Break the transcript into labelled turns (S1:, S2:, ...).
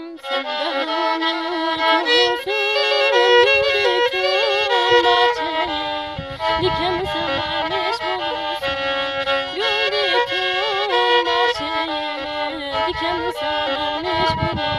S1: Senden ömür kursun, gül dikim bahçeye. Diken severmiş bulursun, gül dikim bahçeye. Diken severmiş bulursun.